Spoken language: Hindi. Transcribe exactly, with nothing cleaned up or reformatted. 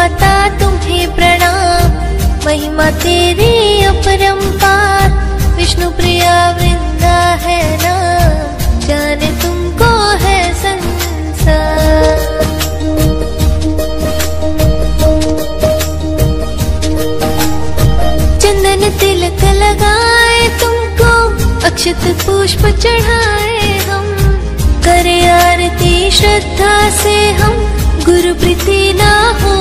माता तुम्हें प्रणाम, महिमा तेरी अपरंपार। विष्णु प्रिया वृंदा है नाम, जाने तुमको है संसार। चंदन तिलक लगाए तुमको, अक्षत पुष्प चढ़ाए हम। करे आरती श्रद्धा से हम, गुरु प्रीति ना हो